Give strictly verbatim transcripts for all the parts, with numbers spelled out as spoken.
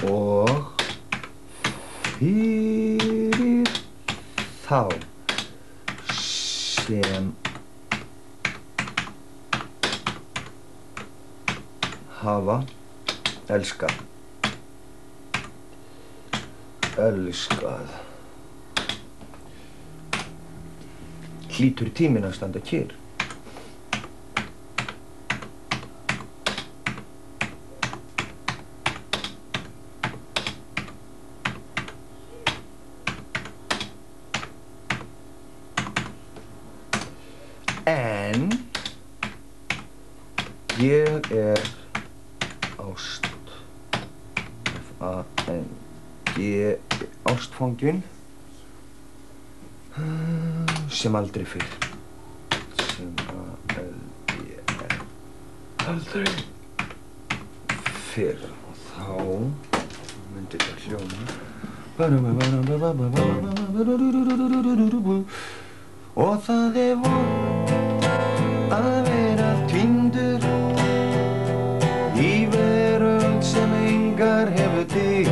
og fyrir þá sem hafa elskað elskað hlýtur tíminn að standa kyrr. En ég er ást F-A-N-G ástfangin sem aldrei fyrr sem A-L-D-R aldrei fyrr og þá myndi þetta hljóma og það er von að vera týndur í veröld sem engar hefur til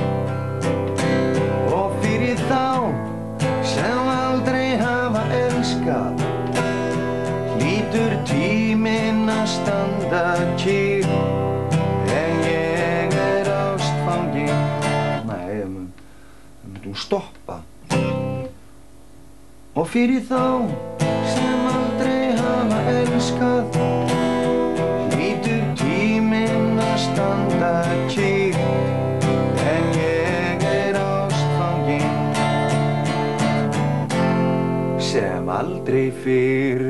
og fyrir þá sem aldrei hafa elskað hlýtur tíminn að standa kyrr en ég er ástfangin. Nei, það myndi hún stoppa. Og fyrir þá sem aldrei hafa elskað hlýtur tíminn að standa kyrr en ég er ástfangin sem aldrei fyrr.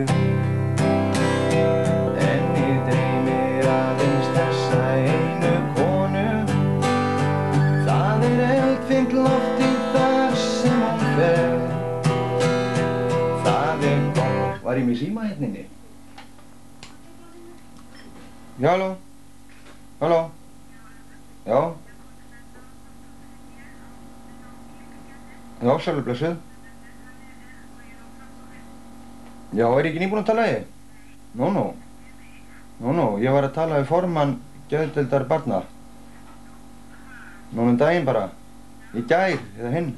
En mig dreymir aðeins þessa einu konu, það er eldfimt loftið þar sem hún fer. Var ég með síma hérna inni? Já, halló? Halló? Já? Já, sælu blessuð. Já, er ég ekki nýbúinn að tala við? Nú, nú. Nú, nú, ég var að tala við formann geðdeildar barna. Nú um daginn bara. Í gær, eða hinn.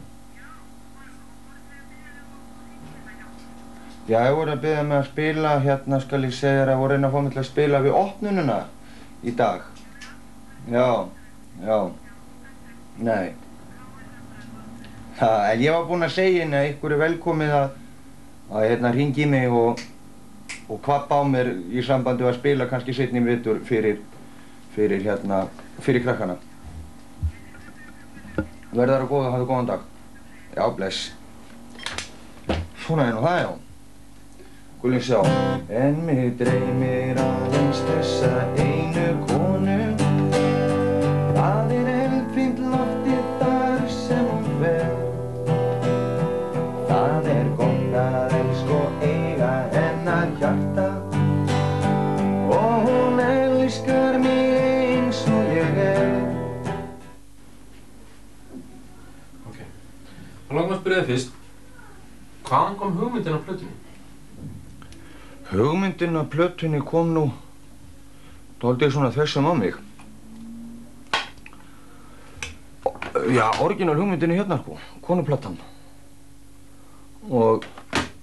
Já, ég voru að biðja mig að spila, hérna skal ég segja þér að voru að reyna að fá mig til að spila við opnununa í dag. Já, já, nei. Það, en ég var búinn að segja henni að ykkur er velkomið að, að hérna hringi í mig og, og kvappa á mér í sambandi að spila kannski seinni í vetur fyrir, fyrir hérna, fyrir krakkana. Verður þar að góða, hafðu góðan dag. Já, bless. Svona er nú það, já. Skulum sjá. En mig dreymir aðeins þessa einu konu, það er eldfimt loftið þar sem hún fer. Það er gott að elska og eiga hennar hjarta og hún elskar mig eins og ég er. Ok. Þá langar maður að spyrja þig fyrst, hvaðan kom hugmyndin á plötunni? Hugmyndin á plötunni kom nú dálítið svona þversum á mig. Já, orginal hugmyndin er hérna sko, konuplattan. Og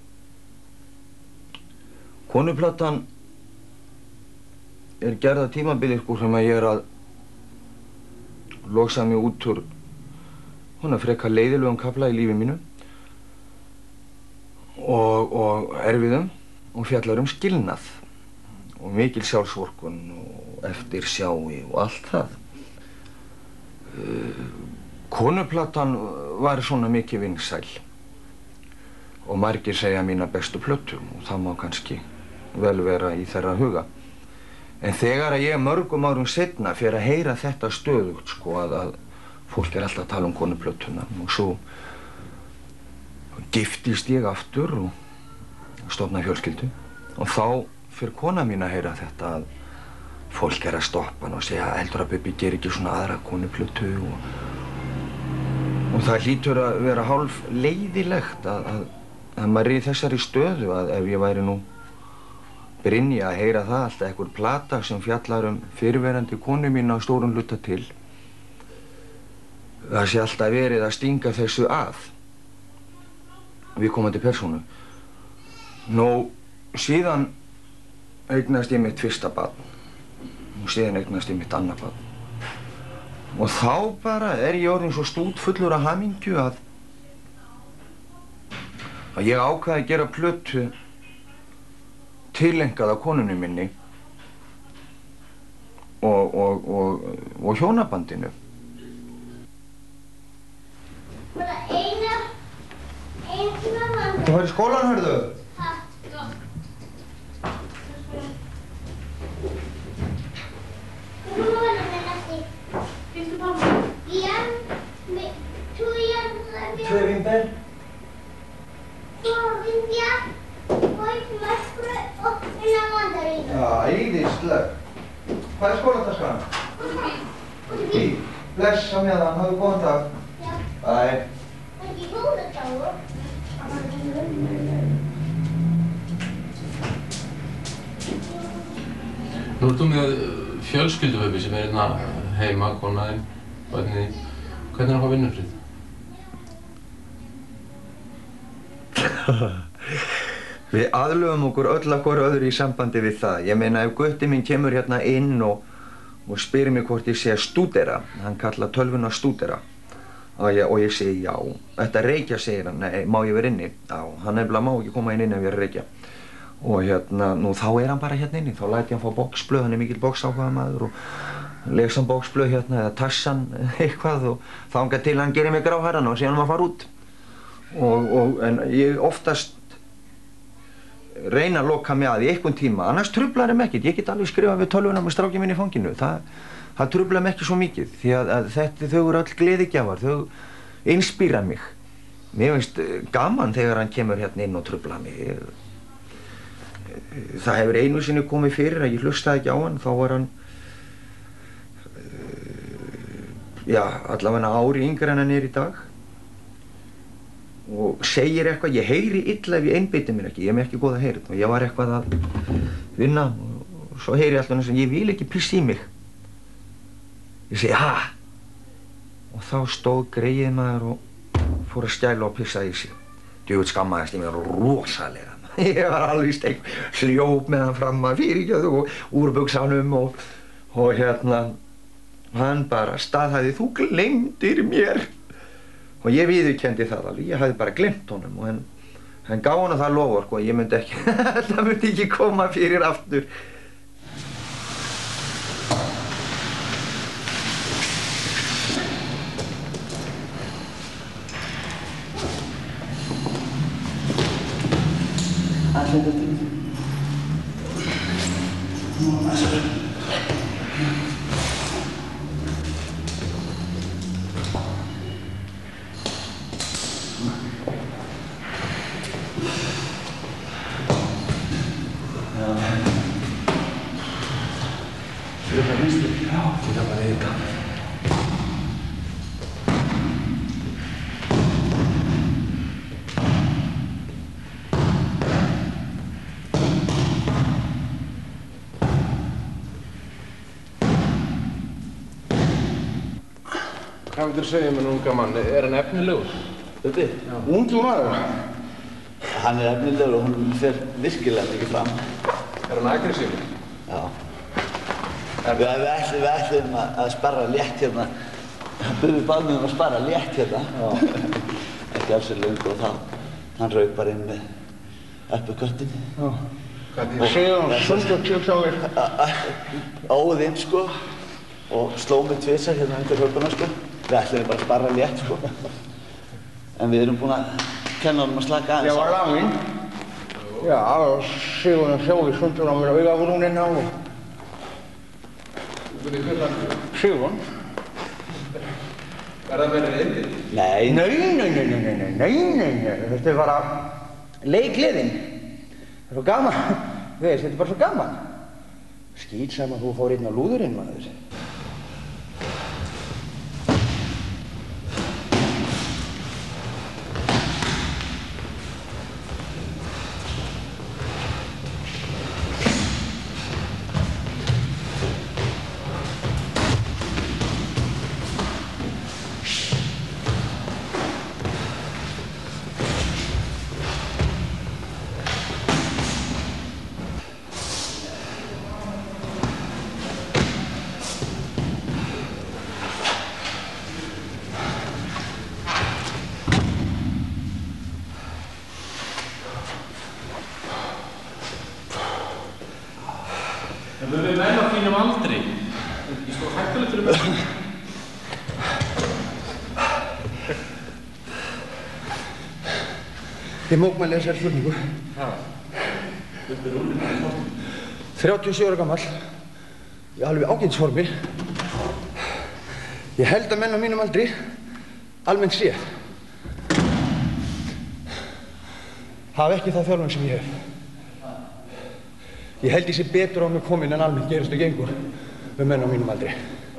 konuplattan er gerð að tímabili sko sem að ég er að losa mig út úr svona frekar leiðilegum kafla í lífi mínu og, og erfiðum og fjallar um skilnað og mikil sjálfsvorkunn og eftirsjái og allt það. Konuplattan var svona mikið vinsæl og margir segja mína bestu plötu og það má kannski vel vera í þeirra huga. En þegar að ég mörgum árum seinna fer að heyra þetta stöðugt sko að, að fólk er alltaf að tala um konuplötuna og svo giftist ég aftur og stofnaði fjölskyldu og þá fyrir kona mín að heyra þetta að fólk er að stoppa hann og segja heldur að Bubbi gerir ekki svona aðra konuplötu og, og það hlýtur að vera hálf leiðilegt að, að, að maður er í þessari stöðu að ef ég væri nú Brynja að heyra það alltaf einhver plata sem fjallar um fyrrverandi konu mín á stórum hluta til það sé alltaf verið að stinga þessu að viðkomandi persónu. Nú, síðan eignast ég mitt fyrsta barn og síðan eignast ég mitt annað barn. Og þá bara er ég orðinn svo stútfullur af hamingju að að ég ákvað að gera plötu tilengað af konunni minni og, og, og, og hjónabandinu. Bara eina, eina mann. Þú fær í skólan, hörðu? Ha, já. Hvað var það með nætti? Fyrstu pappa? Já, með tujan. Tvö vimber. Tvö vimber. Og mörgbröð og eina mandarínu. Já, æðislega. Hvað er skólataskan? Úti. Úti. Bless á meðan, hafðu góðan dag. Já. Bye. Ekki góða dagur. Nú ertu með fjölskylduhöfði sem er hérna heima, konaðinn, börnin. Hvernig er það að fá vinnufrið? Við aðlögum okkur öll að hvort öðru í sambandi við það. Ég meina, ef gutti minn kemur hérna inn og, og spyrir mig hvort ég sé að stúdera, hann kallar tölvuna stúdera, og ég, og ég segi já. Þetta reykja, segir hann, nei, má ég vera inni? Já, hann nefnilega má ekki koma inn inn ef ég er að reykja. Og hérna, nú þá er hann bara hérna inni, þá læt ég hann fá boxblöð, hann er mikill boxáhugamaður og les hann boxblöð hérna eða tassan eitthvað og þangað til hann gerir mig gráhærðan og síðan hann að fara út. Og, og, en ég oftast reyna að loka mig að í einhvern tíma, annars truflar þeim ekkert. Ég get alveg skrifað við tölvuna með strákinn minn í fanginu. Það, það truflar mig ekki svo mikið því að, að þetta, þau eru öll gleðigjafar, þau inspíra mig. Mér finnst gaman þegar hann kemur hérna inn og truflar mig. Það hefur einu sinni komið fyrir að ég hlustaði ekki á hann, þá var hann já, allavega ári yngri en hann er í dag. Og segir eitthvað, ég heyri illa ef ég einbeiti mér ekki, ég hef mér ekki góða heyrn og ég var eitthvað að vinna og svo heyri ég alltaf eins og ég vil ekki pissa í mig. Ég segi, ha? Og þá stóð greyið maður og fór að stæla og pissa í sig. Djöfull skammaðist ég mér rosalega. Ég var alveg steik, hljóp með hann fram að fyrirgjöðu og úr buksanum og, og hérna, hann bara staðhæði, þú gleymdir mér. Og ég viðurkenndi það alveg, ég hafði bara glemt honum og hann, hann gaf honum það loforð og ég myndi ekki, það myndi ekki koma fyrir aftur. Hvað vildur segja um henni unga mann? Er hann efnilegur? Þetta? Já. Ungi maður? Hann er efnilegur og hún fer virkilega mikið fram. Er hann aggressífur? Já. Við, við, ætlum, við ætlum að, að sparra létt hérna. Bubi bað mig um að sparra létt hérna. Ekki alls er löngu og þá. Hann rauk bara inn með uppercuttin. Já. Hvernig segja hann sundur tjóks á mér? Óðinn sko. Og sló mig tvisar hérna undir höfbuna sko. Við ætlum bara að sparra létt sko. En við erum búin að kenna honum að slaka aðeins. Ég var laginn. Já, og Sigurinn sjóði sundur á mér og augabrúnina og... Sigurinn. Er það verið einnig? Nei. Nei, nei, nei, nei, nei, nei, nei, nei, nei. Þetta er bara leikgleðin. Það er svo gaman. Veist, þetta er bara svo gaman. Skýt saman þú fór inn á lúðurinn, maður. Ekki svo hættulegt fyrir mig. Ég mótmæli þessari spurningu. þrjátíu og sjö ára gamall, í alveg ágætisformi. Ég held að menn á mínum aldri, almennt séð, hafa ekki það þjálfun sem ég hef. Ég held ég sé betur á mig komin en almennt gerist og gengur með menn á mínum aldri.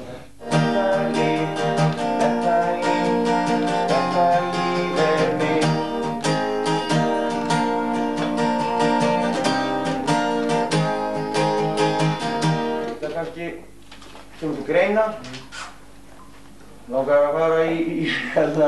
Sem þú greina, langar að fara í, í hérna...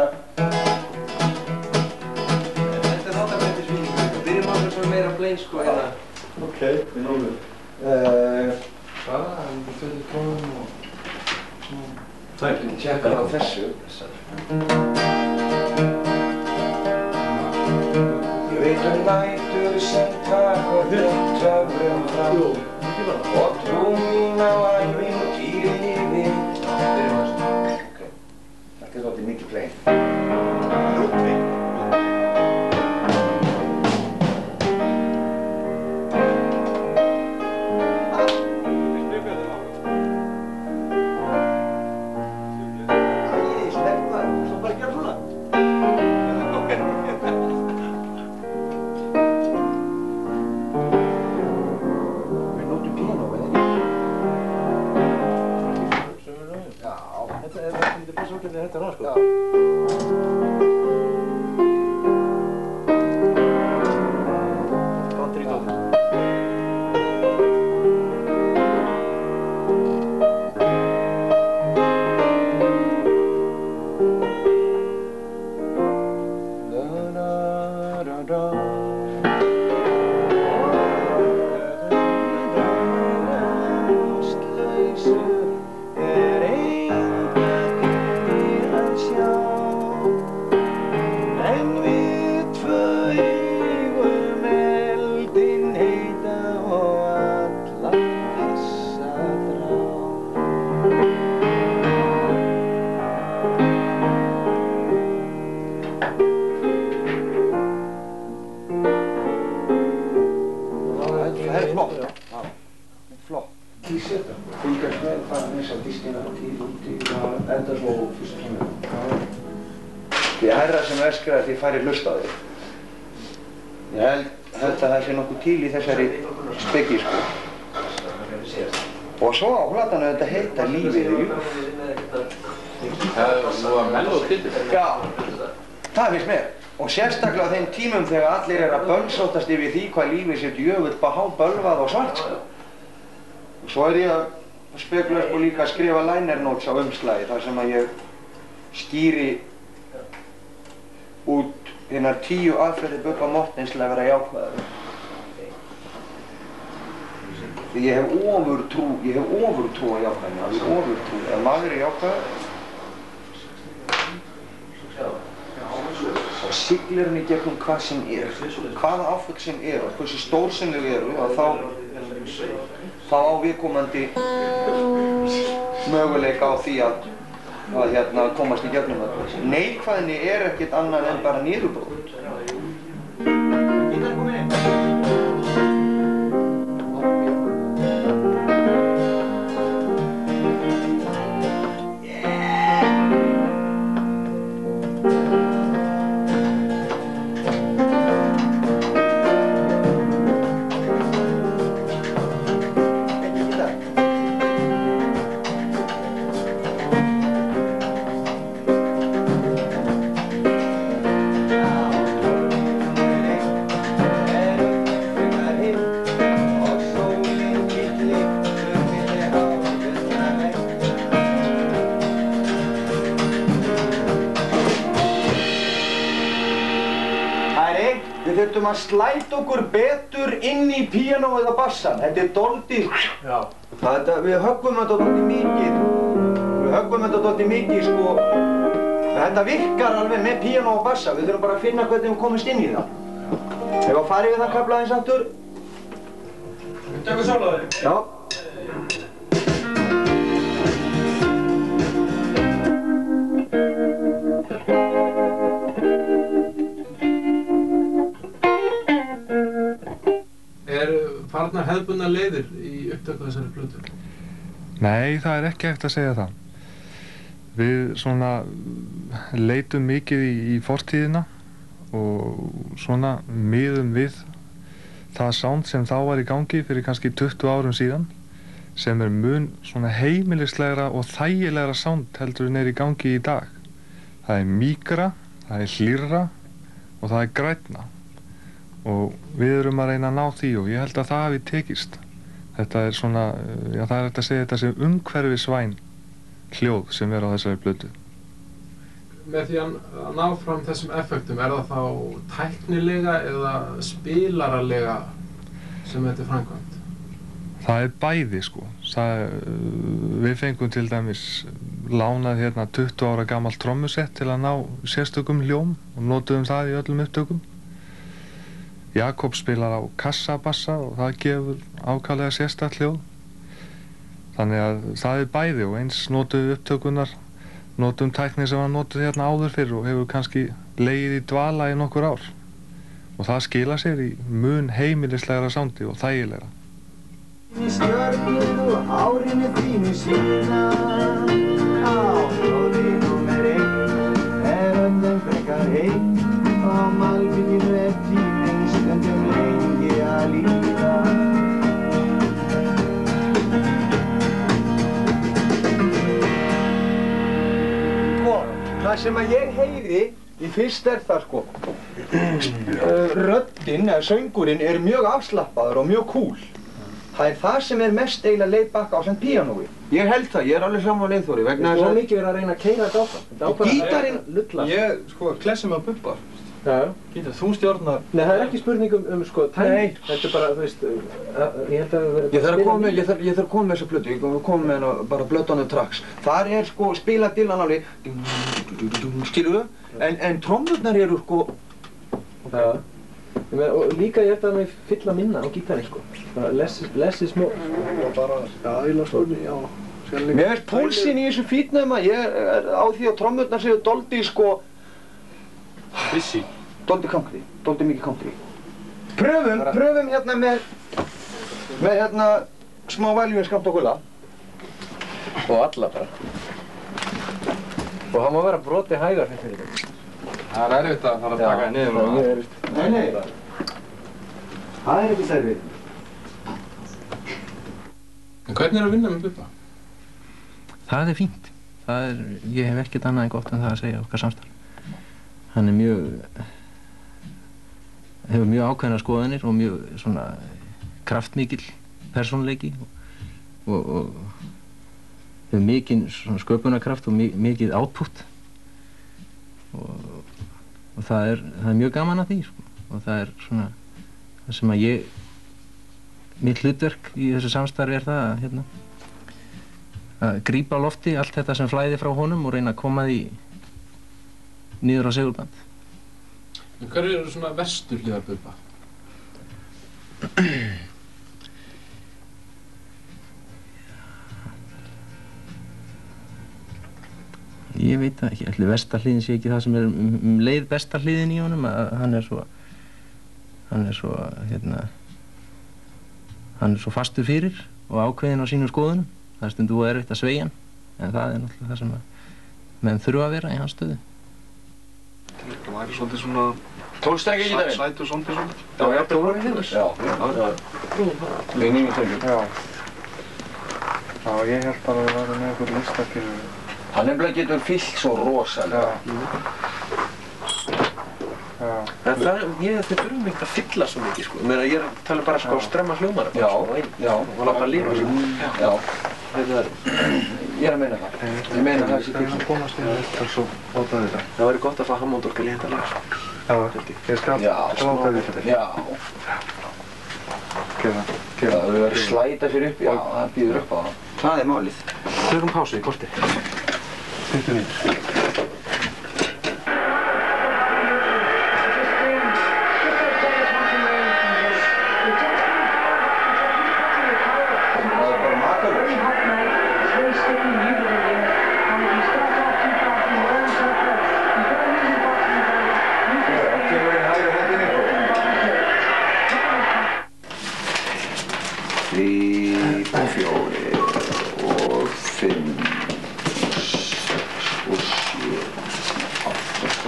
Þetta er þáttarbreiddarsvíkingur. Við byrjum á þessu meira blein sko hérna. Ok, við náum. Uh, Hvað? Það er fyrir tónum og... Það er ekki tjekka á þessu. Ég veit um nætur sem taka þér töfrum fram og trú mín á ævin og dýrin í vind. Byrjum á þessu. Ok, þetta er svolítið mikið blein. Ludvig. Því færi hlust á þig. Ég held, held að það sé nokkuð til í þessari speki, sko. Og svo á platan þetta heita Lífið er ljúf. Það er svo að mello til þetta. Já, það finnst mér. Og sérstaklega á þeim tímum þegar allir er að bölsóttast yfir því hvað lífið sé djöfull bölvað og svart, sko. Og svo er ég að spekulast og líka að skrifa liner notes á umslagi þar sem að ég skýri út hinnar tíu aðferðir Bubba Morthens til að vera jákvæður. Því ég hef ofurtrú, ég hef ofurtrú á jákvæðinu, alveg ofurtrú. Ef maður er jákvæður og siglir hann í gegnum hvað sem er, hvaða áföll sem er og hversu stór sem þau eru, og þá, þá á viðkomandi möguleika á því að að hérna komast í gegnum það. Neikvæðni er ekkert annað en bara niðurbrot. Gítar komin inn. Við þurftum að slæta okkur betur inn í píanóið og bassan. Þetta er dálítið... Já. Þetta, við höggum þetta dálítið mikið. Við höggum þetta dálítið mikið, sko... Þetta virkar alveg með píanó og bassa. Við þurfum bara að finna hvernig við komumst inn í það. Hefur að fara yfir það kafla aðeins aftur? Tökum sólaði. Já. farnar hefðbundnar leiðir í upptöku þessari plötu? Nei, það er ekki hægt að segja það. Við svona leitum mikið í, í fortíðina og svona miðum við það sound sem þá var í gangi fyrir kannski tuttugu árum síðan, sem er mun svona heimilislegra og þægilegra sound heldur en er í gangi í dag. Það er mýkra, það er hlýrra og það er grænna. Og við erum að reyna að ná því og ég held að það hafi tekist. Þetta er svona, já það er hægt að segja þetta sem umhverfisvæn hljóð sem er á þessari plötu. Með því að ná fram þessum effektum, er það þá tæknilega eða spilaralega sem þetta er framkvæmt? Það er bæði sko. Það, við fengum til dæmis lánað hérna tuttugu ára gamalt trommusett til að ná sérstökum hljóm og notuðum það í öllum upptökum. Jakob spilar á kassabassa og það gefur ákaflega sérstakt hljóð. Þannig að það er bæði og eins notuðum við upptökunar, notum tækni sem var notuð hérna áður fyrr og hefur kannski legið í dvala í nokkur ár. Og það skila sér í mun heimilislegra soundi og þægilegra. Stjörnur og árinni þínu sína á hljóði númer eitt er öllum frekar heitt og malbyggjum er tíminn stundum lengi að líða. Sko, það sem að ég heyri í fyrst er það sko röddin eða söngurinn er mjög afslappaður og mjög cool. Það er það sem er mest eiginlega laid back á sem píanói. Ég held það, ég er alveg saman á Eyþóri vegna þess að... Svo mikið verið að reyna að keyra þetta áfram. Þetta áfram Gítarinn... að lulla. Ég, sko, klessi mig á Bubba. Já. Gítar, þú stjórnar... Nei, það er ekki spurning um, um sko, tæmi. Nei. Þetta er bara, þú veist, uh, ég held að það verið... Ég þarf að koma með, ég þarf, ég þarf að koma með þessa plötu, ég þarf að koma með hérna bara blötunum tracks. Þar er sko, spila Dylan alveg... Skilurðu? En, en trommurnar eru sko... Já. Ég meina, og líka ég held að það fylla minna á gítarinn sko. Less, less is more. Og bara... Já, ég las orðið, já. Mér finnst púlsinn í þessu fítnum að ég er á því að trommurnar séu doldi sko... Busy. Doldi country, doldi mikið country. Pröfum, pröfum hérna með... með hérna smá væljum skamt og gulla. Og alla bara. Og það má vera broti hægar fyrir þetta. Það er erfitt að fara að taka það niður núna. Það er erfitt. Nei, nei. Það er ekki erfitt. En hvernig er að vinna með Bubba? Það er fínt. Það er, ég hef ekkert annað en gott en það að segja okkar samstarf. Hann er mjög, hefur mjög ákveðnar skoðanir og mjög svona kraftmikill persónuleiki og, og, og hefur mikinn svona sköpunarkraft og mikið output. Og, og það er, það er mjög gaman að því sko. Og það er svona það sem að ég mitt hlutverk í þessu samstarfi er það að hérna að grípa á lofti allt þetta sem flæði frá honum og reyna að koma því niður á segulband. En hver eru svona verstu hliðar Bubba? Ég veit það ekki, ætli versta hliðin sé ekki það sem er um, um leið besta hliðin í honum, að hann er svo, hann er svo, hérna, hann er svo fastur fyrir og ákveðinn á sínum skoðunum. Það er stundum og erfitt að sveigja hann, en það er náttúrulega það sem að menn þurfa að vera í hans stöðu. Það væri svolítið svona... Tólstrengi gítarinn? Sætur svolítið svona. Já, ég ætti að voru hérna. Já, já. Leinin í tengju. Já. Já, ég held bara að það væri með einhver lista fyrir... Hann nefnilega getur fyllt svo rosalega. Já. En það, ég þið þurfum ekkert að fylla svo mikið sko. Ég meina, ég er að tala bara sko stremma hljómara. Já, já. Og láta lifa svo. Já. Þetta er... Ég er að meina það. Ég meina það sé til. Það er komast í þetta svo láta þetta. Það væri gott að fá Hammond-orgel í þetta lag. Já, ég skal láta þetta. Já. Gera, Já, gera. það verður slæta sér upp, já, það býður upp á það. Það er málið. Tökum pásu í korti. Stuttu nýtt.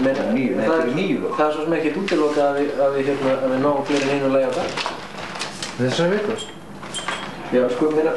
Meina, níu, þetta eru níu lög. Það er svo sem ekkert útilokað að við, að við, hérna, að við náum fleiri en einu lagi á dag. Þessari viku. Já, sko, meina,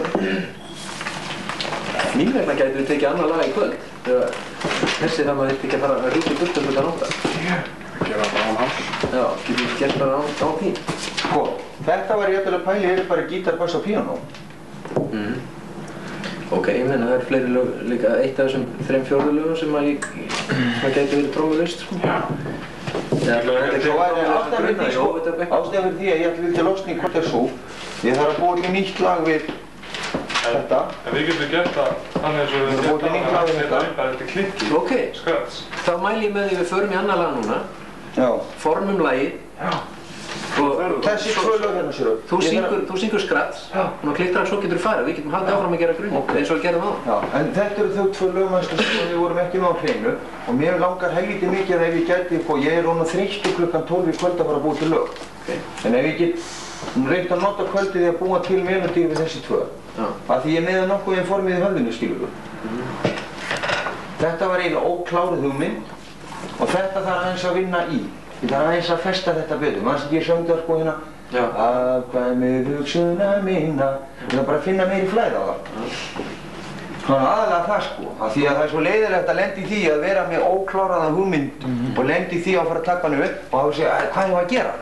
mín vegna gætu við tekið annað lag í kvöld. Þessi það maður þurfti ekki að fara að ríkja burt um klukkan átta. Gera það bara án hans. Já, getur við gert bara án, án því. Sko, þetta var ég að pæli, er bara gítar, bass og píanó. Mm. Ok, ég meina það er fleiri lög, líka eitt af þessum þreim fjórðu lögum sem að ég, það gæti verið trómulaust, sko. Já. Það er ástæðan fyrir því, sko, ástæðan fyrir því að ég vildi losna í hvort er svo. Ég þarf að búa til nýtt lag við þetta. En við getum gert það þannig eins og við getum gert það að setja upp að þetta klikki. Ok, þá mæli ég með því við förum í annað lag núna. Já. Formum lagið. Já. Þessi tvö lög hérna sér upp. Þú syngur, þú syngur skrats. Já. Og klikkar hann svo getur farið. Við getum haldið áfram að gera grunni. Okay. Eins og við gerum á. Já, en þetta eru þau tvö lög mannstu sem við vorum ekki með á hreinu. Og mér langar helviti mikið að ef ég gæti, og ég er orðinn þreyttur klukkan tólf í kvöld að fara að búa til lög. Okay. En ef ég get reynt að nota kvöldið því að búa til melodíu við þessi tvö. Já. Af því ég er með nokkuð einn formið í höfðinu, skilur við. Mm. Þetta var eiginlega óklárið hugmynd og þetta þarf aðeins að vinna í. Ég þarf aðeins að festa þetta betur. Manns ekki ég söng það sko hérna. Já. Afkvæmið hugsunna minna. Ég þarf bara að finna meiri flæði á það. Svona aðalega það sko. Af því að það er svo leiðilegt að lenda í því að vera með ókláraða hugmynd mm. og lenda í því að fara að taka hann upp og að segja hvað ég var að gera.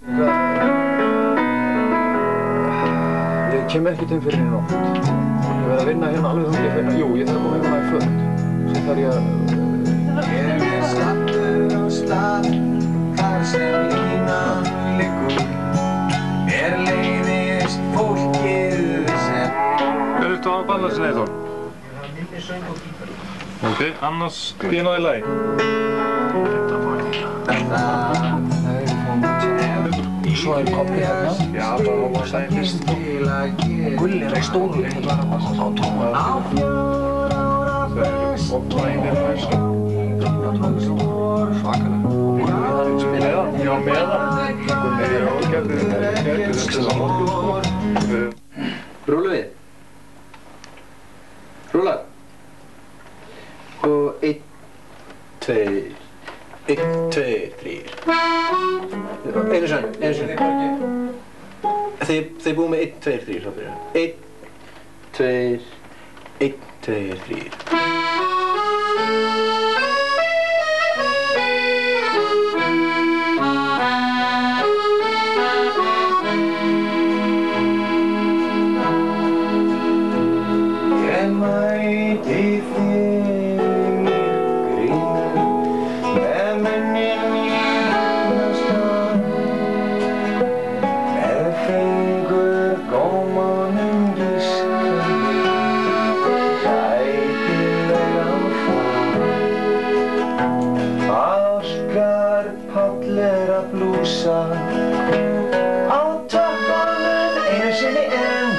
Ég kem ekkert um fyrir henni nótt. Ég verð að vinna hérna alveg þunglega hérna. Jú, ég þarf að koma hérna í kvöld. Svo þarf ég að... Ég er stattur á stað, þar sem línan liggur. Mér leiðist fólkið sem... Hver ertu á að balla þessi Eyþór? Ég har mikið söng og gítar. Ok, annars píanó í lagi. Svo er Kobbi hérna. Já, það var að sæði fyrst. Og Gulli er á stóru hérna á tónum. Og bænir fæst. Svakalega. Og Gulli er hann spilaði það. Já, með það. Gulli er ágætið. Gætið þetta á morgun, sko. Rúlu við. Rúla. Og einn, tveir. Einn, tveir, þrír. Einu sann, einu sann. Þið, þið búið með einn, tveir, þrír, þá byrjar. Einn, tveir, einn, tveir, þrír. Ég mæti þér grínu með munnin í annarstað með fingur gómanum diskandi sætilegan far Áskar Páll er að blúsa á tökkunum einu sinni enn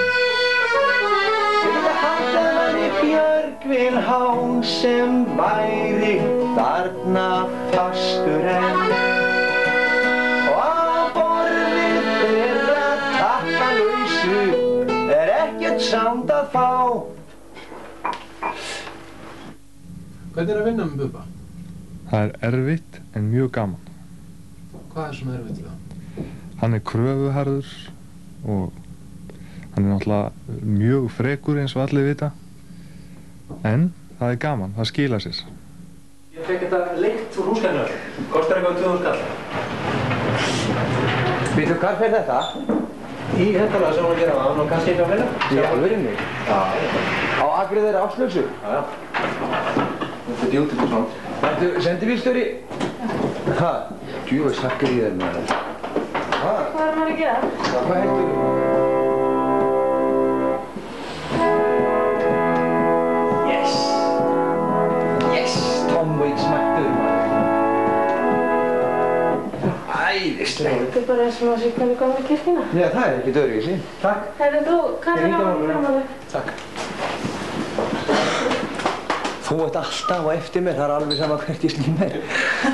Björgvin há sem væri þarna fastur enn og á borðið þeirra takkalausu er ekkert samt að fá. Hvernig er að vinna með Bubba? Það er erfitt en mjög gaman. Hvað er svona erfitt við það? Hann er kröfuharður og hann er náttúrulega mjög frekur eins og allir vita. En það er gaman, það skila sér. Ég fekk þetta leikt úr húsgagnar. Kostar eitthvað tvö þúsund kall. Býtu, hvað fer þetta? Í þetta lag sem hún að gera það, og kannski eitthvað meira. Í alvörinni? Já. Á agrið þeirra Áslausu? Já, já. Þetta er djútið og svona. Ertu sendibílstjóri? Hæ? Djúið sakkar í þér maður. Hæ? Hvað er maður að gera? Hvað heldur þú? Æðislega. Þetta er bara eins og maður sé hvernig komur í kirkjuna. Já, það er ekkert öðruvísi. Takk. Hefðu þú, hvað er það framöðu? Takk. Þú ert alltaf á eftir mér, það er alveg sama hvert ég snýr mér.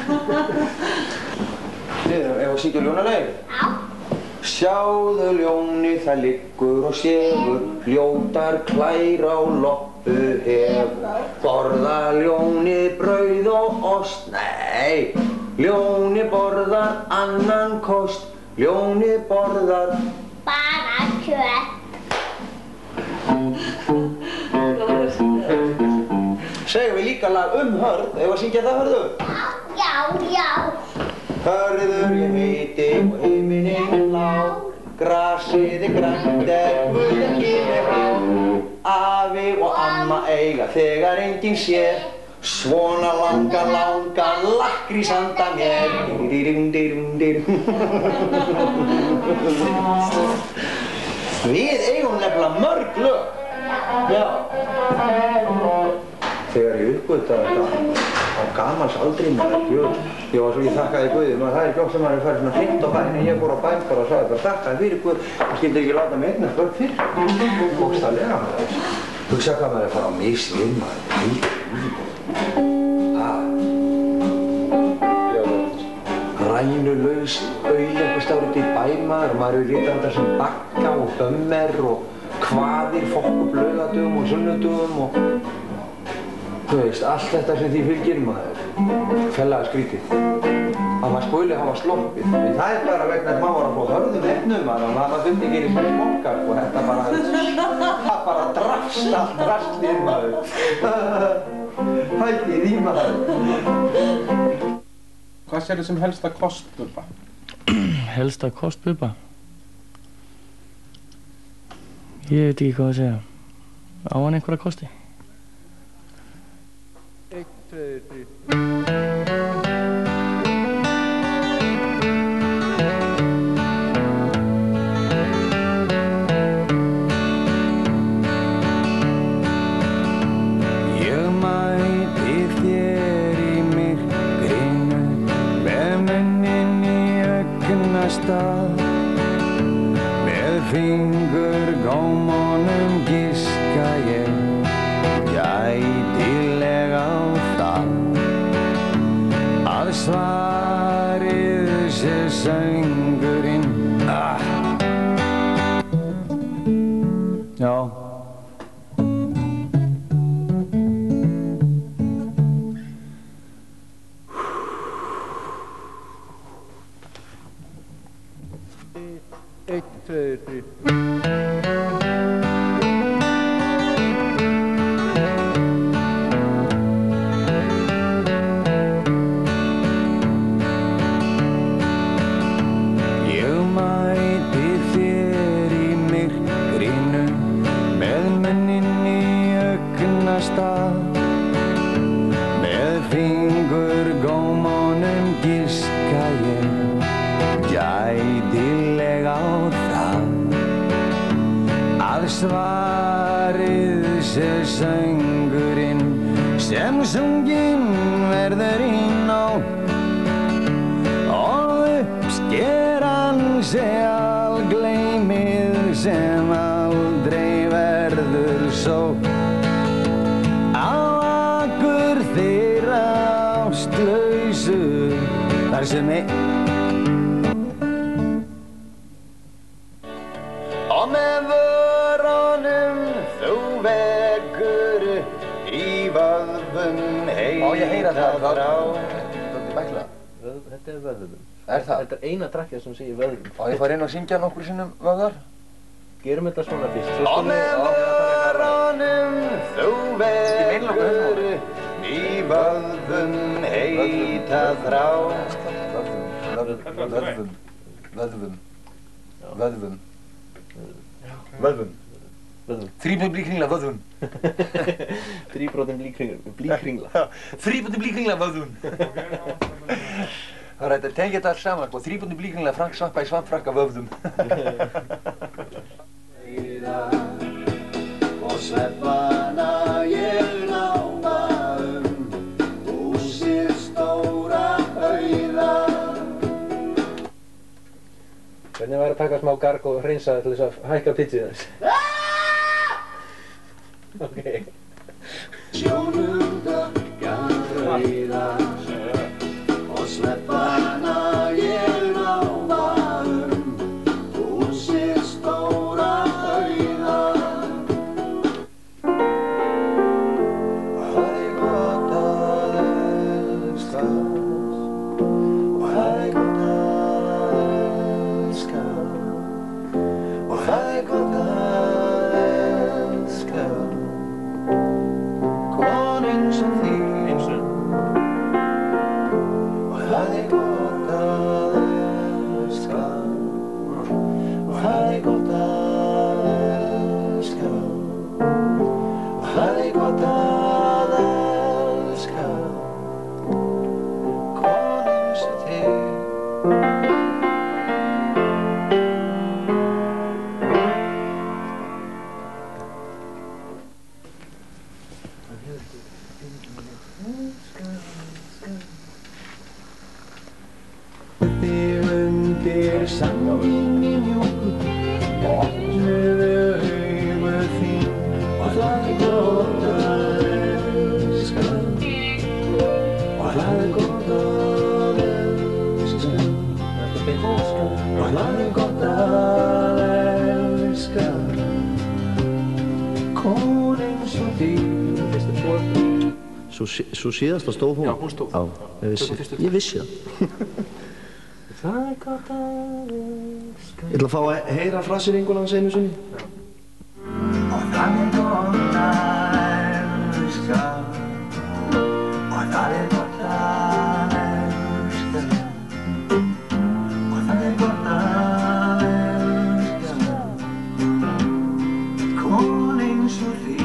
Þið erum ef að syngja ljónalagið? Já. Sjáðu ljónið það liggur og sefur, fljótar klær á loppu hefur. Borða ljónið brauð og ost, nei. Nei, ljóni borðar annan kost, ljóni borðar bara kjöt. Segjum við líka lag um Hörð, ef að syngja það Hörður? Já, já. Hörður ég heiti og heiminn lá, grasið er grænt er guð ekki með há. Afi og amma eiga þegar enginn sér, svona langa, langa lakkrís handa mér. Við eigum nefnilega mörg lög. Já. Þegar ég uppgötaði þetta á gamals aldri maður, ég var svo ég þakkaði Guði, maður það er ekki oft sem maður er farið svona hreint á bæn, en ég fór á bæn bara og sagði bara þakkaði fyrir Guð, það skildi ekki láta mig eignast börn fyrr. Bókstaflega maður. Hugsa hvað maður er að fara á misvið maður, líka líka. Ah. Rænulaus auð einhvers staðar út í bæ maður, og maður hefur litið á þetta sem bagga og bömmer og kvaðir, fokk upp laugadögum og sunnudögum og þú veist, allt þetta sem því fylgir maður, fellega skrítið. Að maður skuli hafa sloppið. En það er bara vegna að maður var að fá hörðum efnum maður og maður fundi ekki einu svona smokkar og þetta bara, það bara drafst allt drastlið maður. Hættið í maður. Hvað sér þið sem helsta kost Bubba? Helsta kost Bubba? Ég veit ekki hvað að segja. Á hann einhverja kosti? Eitt, tveir, þrír. Ég mæti þér í myrkrinu með munninn í augnastað, með fingur gómunum giska ég gætilega á það að svarið sé söngurinn. Ah. Já. Eitt, tveir, þrír. Með fingur gómunum giska ég gætilega á það að svarið sé söngurinn sem sunginn verður í nótt og uppskeran sé algleymið sem aldrei verður sótt. Þeirra ástlausu þar sem einn og með vörunum þú vekkur í vöðvum heita þrá. Þetta er vöðvum. Er það? Þetta er eina trakkið sem segir vöðvum. Á ég fara inn og syngja nokkur sinnum vöðvar? Gerum þetta svona fyrst. Og með vörunum þú vekkur í vöðvum heita þrá. Vöðvum, vöðvum, vöðvum, vöðvum, vöðvum, vöðvum. Þríbrotin blíkringla vöðvum. Þríbrotin blíkringla. Þríbrotin blíkringla vöðvum. Það er hægt að tengja þetta alls saman, sko. Þríbrotin blíkringla Frank Svampa í svampfrakka vöðvum. Og sveppana ég láma um húsið stóra auða. Hvernig væri að taka smá garg og hreinsa til þess að hækka pitchið þess? Ok. Sjónum dökkar rauða og sveppana ég láma um húsið stóra auða. Það er gott að elska eins og þig. Eins og. Og það er gott að elska. Og það er gott að elska. Og það er gott að elska. Konu eins og þig. Þig undir sandinni mjúku, opnuðu augu þín og það er gott að elska. Og það er gott að elska. Og það er gott að elska. Konu eins og þig. Sú, sú síðasta stóð hún? Já, hún stóð. Já, ég vissi, ég vissi það. Það er gott að elska. Ég ætla að fá að heyra frasýringuna hans einu sinni. Og það er gott að elska. Og það er gott að elska. Og það er gott að elska. Konu eins og þig.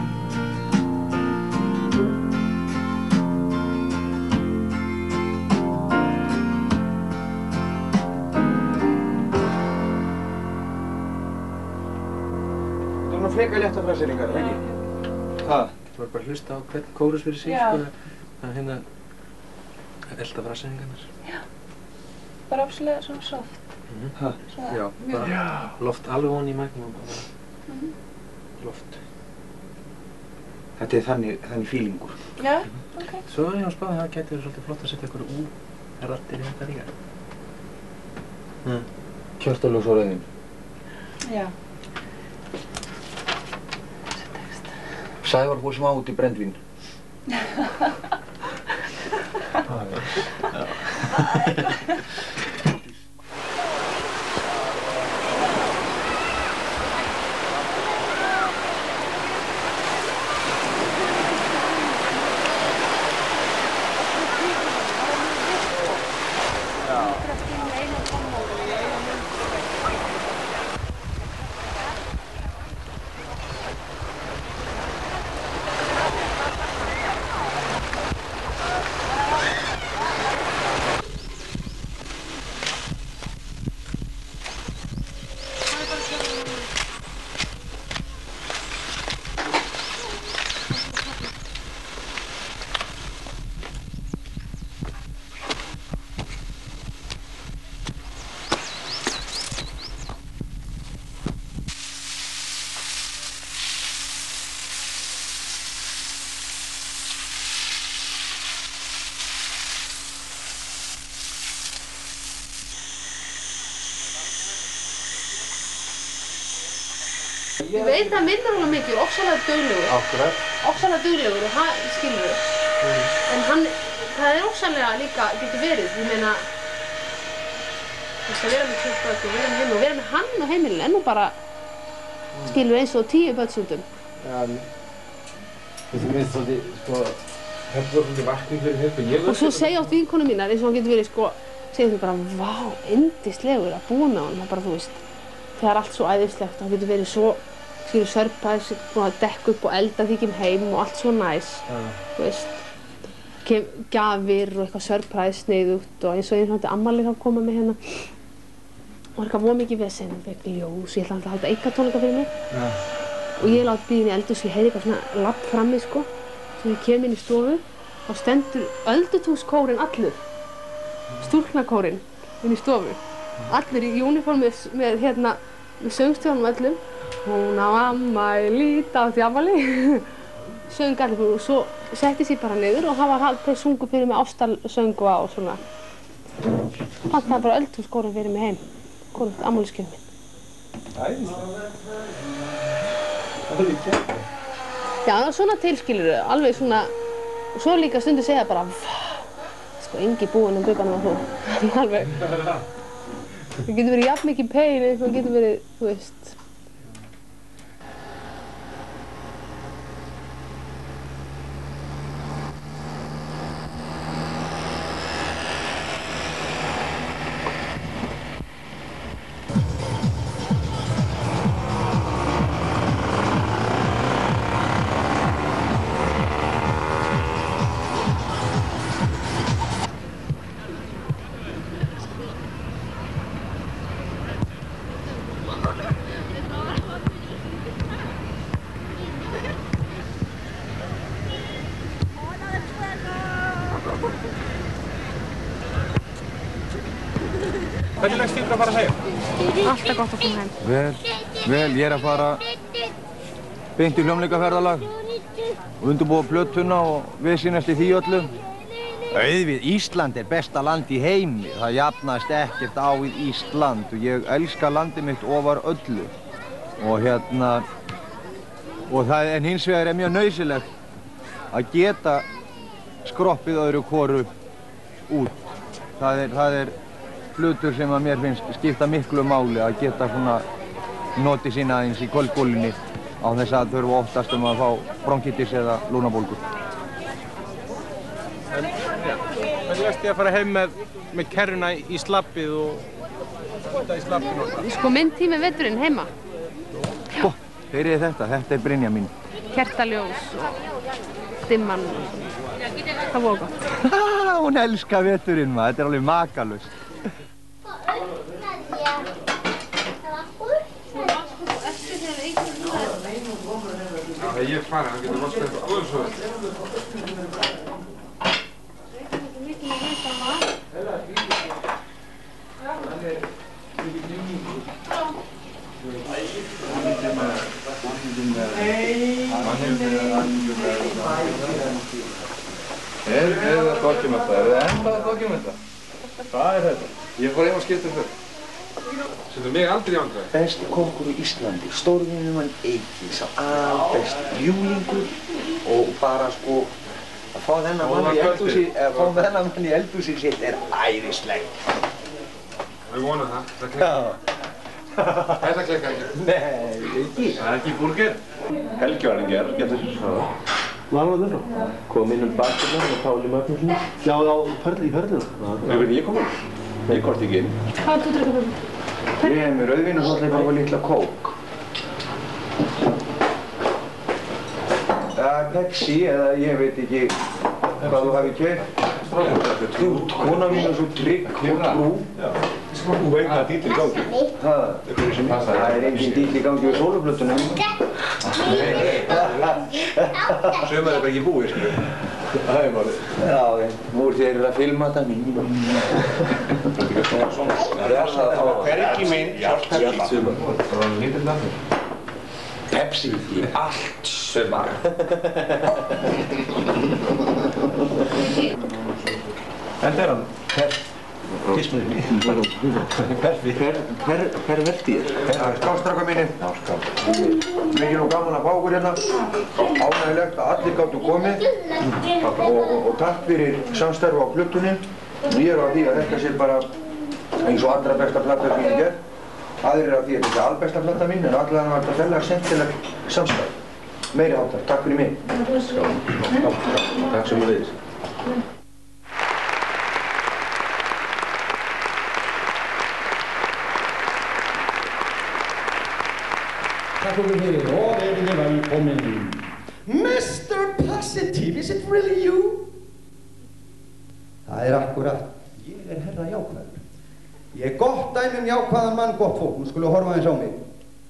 Frekar létta frasýringar, ekki? Hvað? Þú verður bara að hlusta á hvern kórus fyrir sig, sko. Það hérna elda frasýringarnar. Já. Bara ofslega svona soft. Hæ? Já, bara loft alveg onni í mæknum og bara loft. Þetta er þannig, þannig fílingur. Já, ok. Svo er ég að spáði að það gæti verið svolítið flott að setja eitthvað úr rattir í þetta líka. Kjörtuljós á rauðin. Já. Sævar fór smá út í brenndvín. Ég veit að hann vinnur alveg mikið, ofsalega duglegur. Akkurat. Ofsalega duglegur og það skilur við. Mm. En hann, það er ofsalega líka, getur verið, ég meina, þess að vera með tjótt börn og vera með heimil og vera með hann og heimilin, en nú bara, skilur við eins og tíu börn stundum. Já, þetta minnst svolítið, sko, þetta var svolítið vakning fyrir þetta. Og svo segja átt vinkonu mínar, eins og hann getur verið, sko, segja þau bara, vá, yndislegur að búa með hann, það bara, þú veist, það er allt svo æðislegt og hann getur verið svo, skilur, surprise, búin að dekka upp og elda því kem heim og allt svo næs, ja. Þú veist, kem, gjafir og eitthvað surprise sniðugt og eins og eins og þetta ammali þá koma með hérna og eitthvað voða mikið vesen, eitthvað ljós, ég ætla alltaf að halda einkatónleika fyrir mig ja. Og ég láti býðin í eldhús, ég heyri eitthvað svona lapp frammi, sko, sem ég kem inn í stofu og stendur öldutúnskórinn allur, stúlknakórinn inn í stofu, allir í uniform með, með hérna, með söngstjónum öllum. Hún á ammæli, átti ammæli, söng allir fyrir og svo settist ég bara niður og það var alltaf sungu fyrir mig ástarsöngva og svona. Pantaði bara öldhússkórinn fyrir mig heim, skórinn ammæliskeiðið minn. Æðislega. Það er ekki. Já, svona tilskilur þau, alveg svona, og svo líka stundu segja bara, vá, sko, engi búinn um bubbanum og þú, alveg. Það getur verið jafn mikið pein eins og það getur verið, þú veist. Hvernig leggst þér að fara heim? Alltaf gott að koma heim. Vel, vel, ég er að fara beint í hljómleikaferðalag og undirbúa plötuna og viðsýnast í því öllu. Auðvitað, Ísland er besta land í heimi. Það jafnast ekkert á við Ísland og ég elska landið mitt ofar öllu. Og hérna, og það en hins vegar er mjög nauðsynlegt að geta skroppið öðru hvoru út. Það er, það er hlutur sem að mér finnst skipta miklu máli að geta svona notið sín aðeins í kvöldbólinni á þess að þurfa oftast um að fá bronkitis eða lúnabólgu. En, ja, hvernig leggst þér að fara heim með, með kerruna í slappið og þetta í slappinu og það? Sko minn tími veturinn heima. Sko, heyrið þetta, þetta er Brynja mín. Kertaljós og dimman og svona. Það voru gott. Hún elskar veturinn maður, þetta er alveg makalust. Já, ég er farið, hann getur vaskað eitthvað góður svo. Er það dokumenta? Er það enda dokumenta? Hvað er þetta? Ég fór heim og skipta fyrir. Setur mig aldrei í vandræði. Besti kokkur í Íslandi, stórvinur mann Eiki, sá albesti júlingur og bara sko að fá þennan mann í eldhúsi, að fá þennan mann í eldhúsi sitt er æðislegt. Við vonum það, það klikkar. Þetta klikkar ekki. Nei, ekki. Það er ekki búrger. Helgi var en ger, getur. Hvað var það frá? Kom inn um bakina og Páli Magnússon. Já, á ferli í ferlinu. Nei, veit ég kom inn. Ég komst ekki inn. Hvað er þú að draka fyrir? Ég hef með rauðvín og svo ætla ég bara að fá litla kók. Það er Pepsi eða ég veit ekki hvað þú hafi keypt. Þú, kona mín er svo trygg og trú. Þú veit hvað dýll í gangi. Það er engin dýll í gangi við sóluplötunum. Sumar er bara ekki búið, skilur. Það er bara... Já, múr þeir eru að filma þetta. Það er það að hvergi minn hjálp Pepsi. Það var lítill nafnir. Pepsi í allt sumar. Þetta er hann. Gísmurinn. Perfi. Perverti er. Það er skástráka mínir. Mikið nú gaman að fá okkur hérna. Ánægilegt að allir gátu komið. Og, og, og takk fyrir samstarf á plötunni. Ég er á því að þetta sé bara eins og allra besta plata sem ég gerð. Aðrir er á því að þetta er albesta plata mín, en allavega var þetta færlega skemmtilegt samstarf. Meiri háttar. Takk fyrir mig. Takk sem þú leiðis. Takk fyrir fyrir og verið velkomin. mister Positive, is it really you? Það er akkurat. Ég er herra jákvæður. Ég er gott dæmi um jákvæðan mann, gott fólk. Nú skulum við horfa aðeins á mig.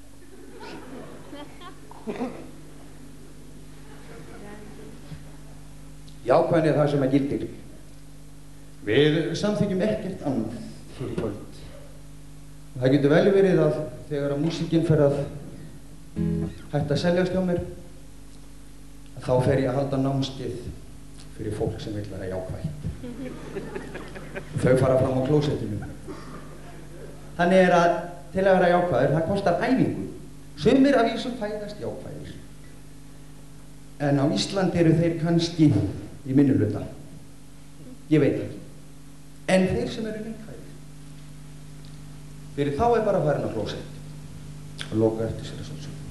Jákvæðin er það sem að gildir. Við samþykjum ekkert annað fyrir kvöld. Það getur vel verið að þegar að músíkinn fer að hægt að seljast hjá mér, þá fer ég að halda námskeið fyrir fólk sem vil vera jákvæð. Þau fara fram á klósettinu. Þannig er að til að vera jákvæður, það kostar æfingu. Sumir af vísum fæðast jákvæðir. En á Íslandi eru þeir kannski í minnihluta. Ég veit ekki. En þeir sem eru neikvæðir, fyrir þá er bara að fara inn á klósett og loka eftir sér að svolsum.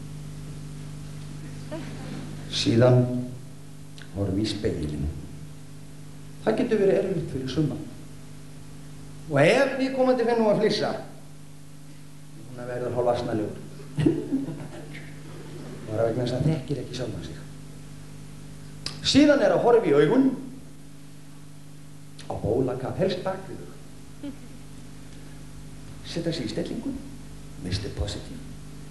Síðan horfum við í speilin. Það getur verið erfitt fyrir summa. Og ef við komandi finnum að flissa, hún að verður hálf asnalegur. Bara vegna þess að það þekkir ekki sjálfan sig. Síðan er að horfa í augun á bólakaf, helst bak við þau. Setja sig í stellingu, mister Positive.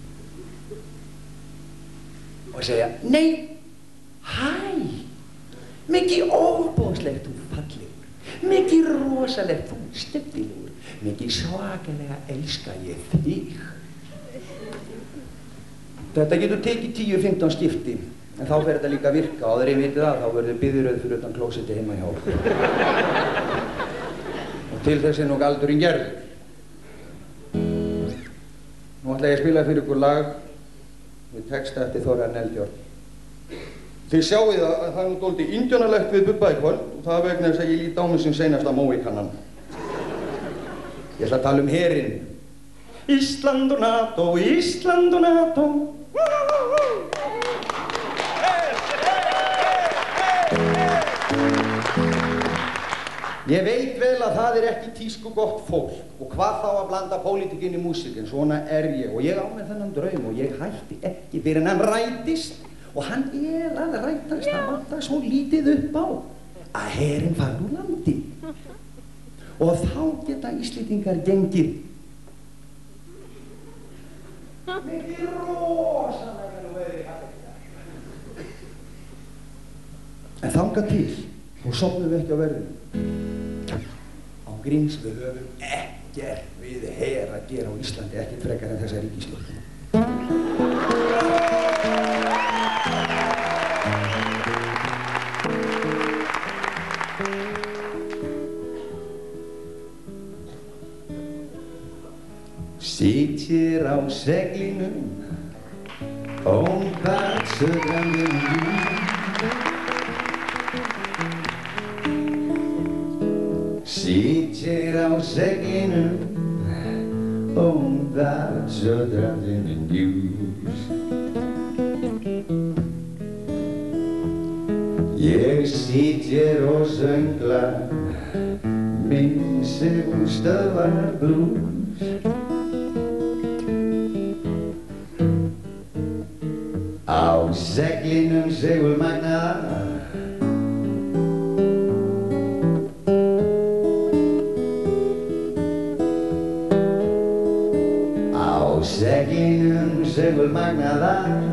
Og segja, nei, hæ, mikið óbóðslegt þú fallegur, mikið rosalegt þú stefnilegur, mikið svakalega elska ég þig. Þetta getur tekið tíu til fimmtán skipti, en þá fer þetta líka að virka og áður en vitið það, þá verður biðröð fyrir utan klósetti heima hjá okkur. Og til þess er nú galdurinn gerður. Nú ætla ég að spila fyrir ykkur lag við texta eftir Þórarin Eldjárn. Þið sjáið að það er nú dálítið indjónalegt við Bubba í kvöld og það vegna þess að ég lít á mig sem seinasta Móíkannan. Ég ætla að tala um herinn. Ísland og NATO, Ísland og NATO. Ég veit vel að það er ekki tísku gott fólk og hvað þá að blanda pólitík inn í músík, en svona er ég og ég á með þennan draum og ég hætti ekki fyrir en hann rætist og hann er að rætast, það vantar svo lítið upp á að herinn fari úr landi og þá geta Íslendingar gengið mikið rosalega nú verið hægt. En þangað til og sofnum við ekki á verðinu. Á gríns við höfum ekkert við her að gera á Íslandi, ekkert frekar en þessa ríkisstjórn. Sitjir á seglinum, óngar söðranum ljúf. Sitjir á seglinum, óngar söðranum ljúf. Ég sitjir og söngla, minn segurstöðvar blús. Á seglinum segulmagnaða, á seglinum segulmagnaða,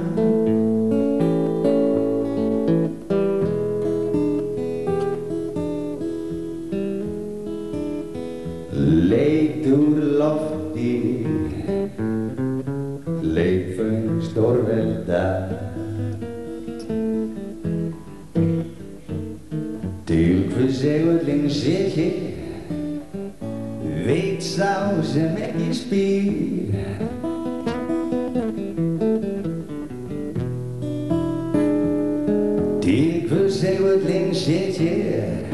leit úr lofti, leikföng stórvelda. Til hver segullinn sitji, veit sá sem ekki spyr. Til hver segullinn sitji,